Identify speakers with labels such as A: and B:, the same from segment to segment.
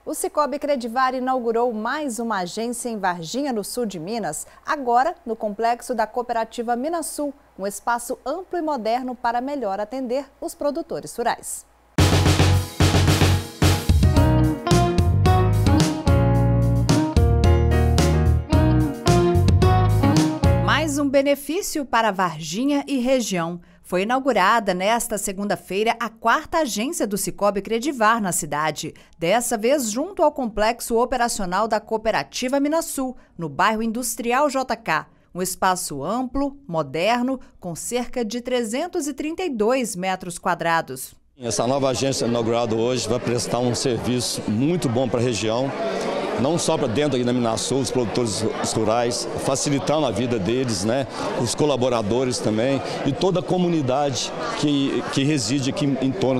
A: O Cicobi Credivar inaugurou mais uma agência em Varginha, no sul de Minas, agora no complexo da cooperativa Minasul, um espaço amplo e moderno para melhor atender os produtores rurais. Mais um benefício para Varginha e região. Foi inaugurada nesta segunda-feira a 4ª agência do Cicobi Credivar na cidade, dessa vez junto ao complexo operacional da cooperativa Minasul, no bairro Industrial JK. Um espaço amplo, moderno, com cerca de 332 metros quadrados.
B: Essa nova agência inaugurada hoje vai prestar um serviço muito bom para a região, não só para dentro aqui da Minasul, os produtores rurais, facilitando a vida deles, né? Os também e toda a comunidade que reside aqui em torno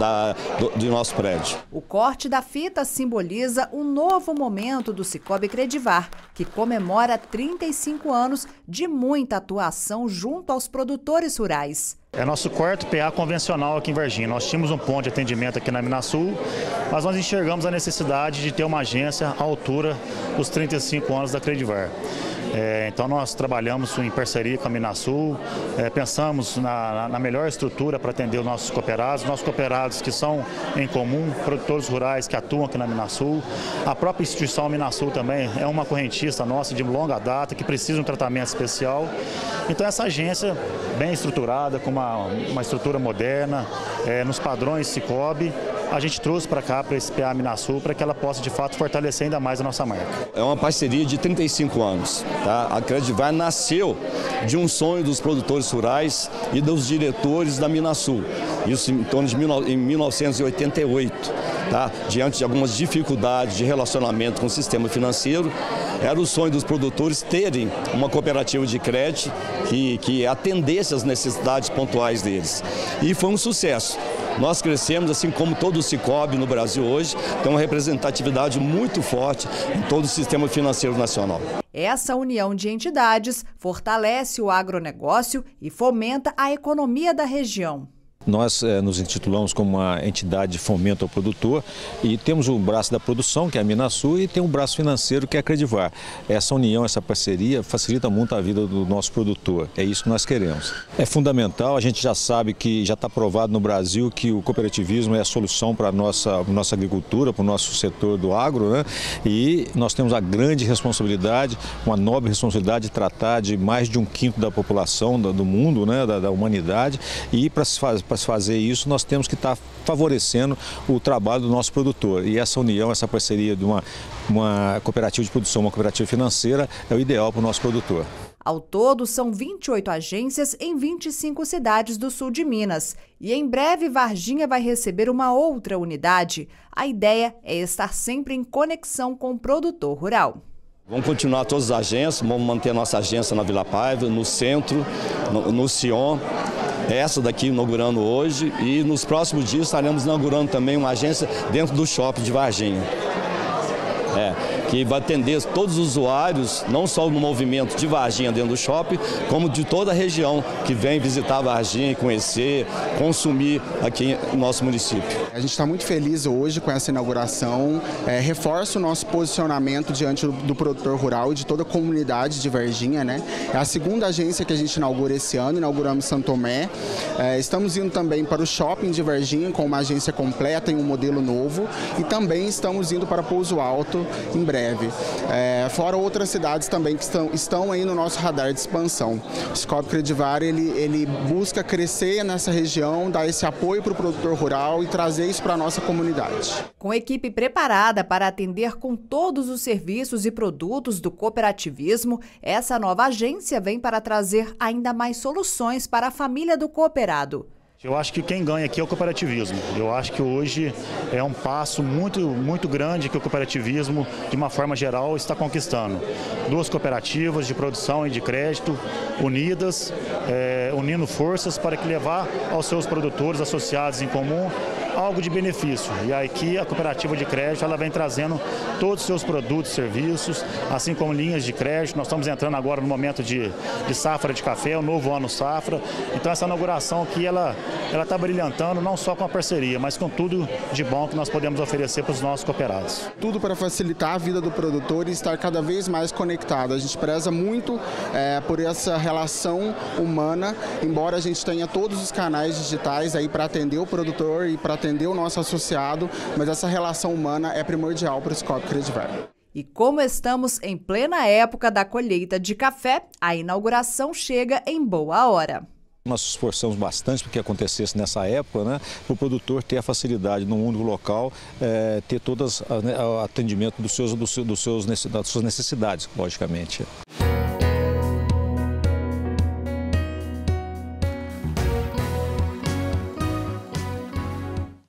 B: do nosso prédio.
A: O corte da fita simboliza um novo momento do Cicobi Credivar, que comemora 35 anos de muita atuação junto aos produtores rurais.
C: É nosso 4º PA convencional aqui em Varginha. Nós tínhamos um ponto de atendimento aqui na Minasul, mas nós enxergamos a necessidade de ter uma agência à altura dos 35 anos da Credivar. Então nós trabalhamos em parceria com a Minasul, pensamos na melhor estrutura para atender os nossos cooperados que são em comum, produtores rurais que atuam aqui na Minasul. A própria instituição Minasul também é uma correntista nossa de longa data que precisa de um tratamento especial. Então essa agência bem estruturada, com uma estrutura moderna, nos padrões Cicobi, a gente trouxe para cá, para esse PA Minasul, para que ela possa de fato fortalecer ainda mais a nossa marca.
B: É uma parceria de 35 anos. Tá? A Credivar nasceu de um sonho dos produtores rurais e dos diretores da Minasul, isso em torno de 1988. Tá? Diante de algumas dificuldades de relacionamento com o sistema financeiro, era o sonho dos produtores terem uma cooperativa de crédito que atendesse às necessidades pontuais deles. E foi um sucesso. Nós crescemos, assim como todo o Cicobi no Brasil hoje, tem uma representatividade muito forte em todo o sistema financeiro nacional.
A: Essa união de entidades fortalece o agronegócio e fomenta a economia da região.
D: Nós nos intitulamos como uma entidade de fomento ao produtor e temos o braço da produção, que é a Minasul, e tem um braço financeiro, que é a Credivar. Essa união, essa parceria facilita muito a vida do nosso produtor. É isso que nós queremos. É fundamental, a gente já sabe que já está provado no Brasil que o cooperativismo é a solução para a nossa agricultura, para o nosso setor do agro, né? E nós temos a grande responsabilidade, uma nobre responsabilidade de tratar de mais de 1/5 da população do mundo, né? da humanidade, e para se fazer isso, nós temos que estar favorecendo o trabalho do nosso produtor. E essa união, essa parceria de uma cooperativa de produção, uma cooperativa financeira, é o ideal para o nosso produtor.
A: Ao todo, são 28 agências em 25 cidades do sul de Minas. E em breve, Varginha vai receber uma outra unidade. A ideia é estar sempre em conexão com o produtor rural.
B: Vamos continuar todas as agências, vamos manter a nossa agência na Vila Paiva, no centro, no Sion. Essa daqui inaugurando hoje, e nos próximos dias estaremos inaugurando também uma agência dentro do shopping de Varginha. Que vai atender todos os usuários, não só no movimento de Varginha dentro do shopping, como de toda a região que vem visitar Varginha, conhecer, consumir aqui no nosso município.
E: A gente está muito feliz hoje com essa inauguração, reforça o nosso posicionamento diante do produtor rural e de toda a comunidade de Varginha, né? É a 2ª agência que a gente inaugura esse ano, inauguramos Santo Tomé. Estamos indo também para o shopping de Varginha com uma agência completa em um modelo novo, e também estamos indo para Pouso Alto em breve. Fora outras cidades também que estão aí no nosso radar de expansão. O Cicobi Credivar ele busca crescer nessa região, dar esse apoio para o produtor rural e trazer isso para a nossa comunidade.
A: Com equipe preparada para atender com todos os serviços e produtos do cooperativismo, essa nova agência vem para trazer ainda mais soluções para a família do cooperado.
C: Eu acho que quem ganha aqui é o cooperativismo. Eu acho que hoje é um passo muito grande que o cooperativismo, de uma forma geral, está conquistando. 2 cooperativas de produção e de crédito unidas, unindo forças para que levar aos seus produtores associados em comum algo de benefício. E aqui a cooperativa de crédito ela vem trazendo todos os seus produtos e serviços, assim como linhas de crédito. Nós estamos entrando agora no momento de safra de café, o novo ano safra. Então essa inauguração aqui ela está brilhantando não só com a parceria, mas com tudo de bom que nós podemos oferecer para os nossos cooperados.
E: Tudo para facilitar a vida do produtor e estar cada vez mais conectado. A gente preza muito por essa relação humana, embora a gente tenha todos os canais digitais aí para atender o produtor e para atender o nosso associado, mas essa relação humana é primordial para o Cicobi Credivar.
A: E como estamos em plena época da colheita de café, a inauguração chega em boa hora.
D: Nós nos esforçamos bastante para que acontecesse nessa época, né, para o produtor ter a facilidade no mundo local, ter todo o atendimento das suas necessidades, logicamente.